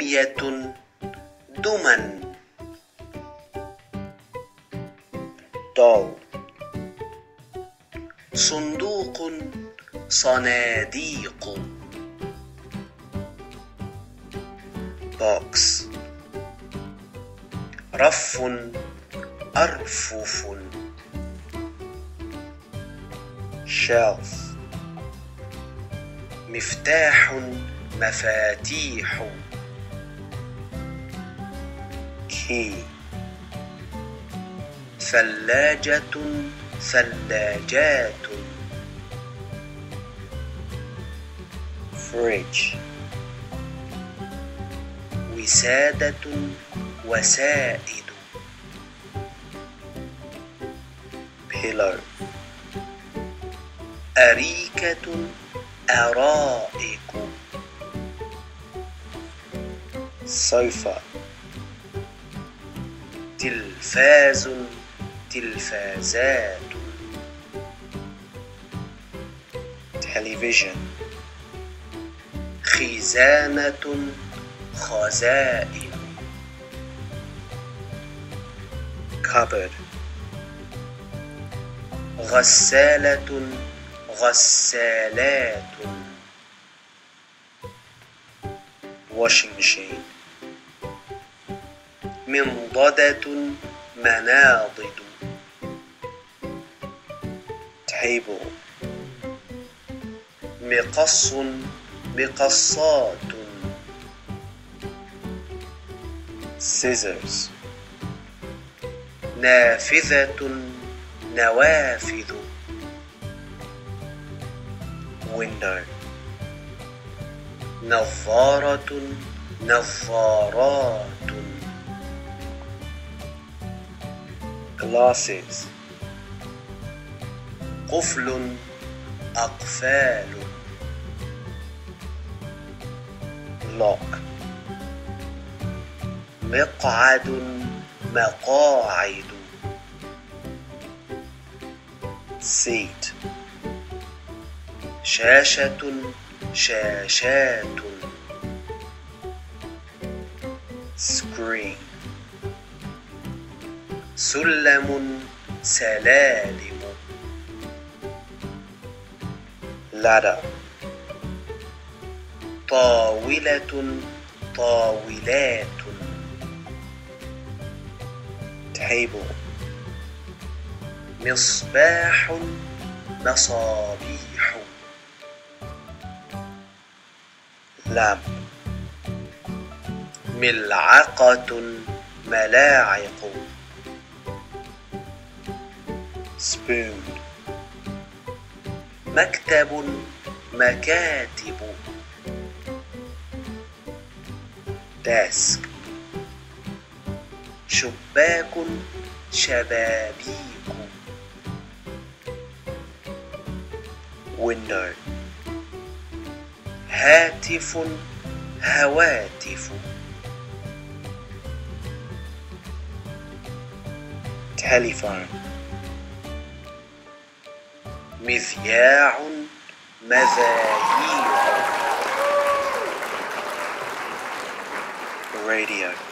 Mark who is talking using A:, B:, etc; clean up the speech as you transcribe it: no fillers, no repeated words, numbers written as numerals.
A: دمية دمى. doll. صندوق صناديق. box. رف أرفف. shelf. مفتاح مفاتيح. key. ثلاجة ثلاجات. fridge. وسادة وسائد. pillow. أريكة أرائك. sofa. تلفاز تلفازات. television. خزانة خزائن. cupboard. غسالة غسالات. washing machine. منضدة مناضد. table. مقص مقصات. scissors. نافذة نوافذ. window. نظارة نظارات. glasses. قفل أقفال. lock. مقعد مقاعد. seat. شاشة شاشات. screen. سلم سلالم. ladder. طاولة طاولات. table. مصباح مصابيح. lamp. ملعقة ملاعق. spoon. مكتب مكاتب. desk. شباك شبابيك. window. هاتف هواتف. telephone. مذياع مذاييع. radio.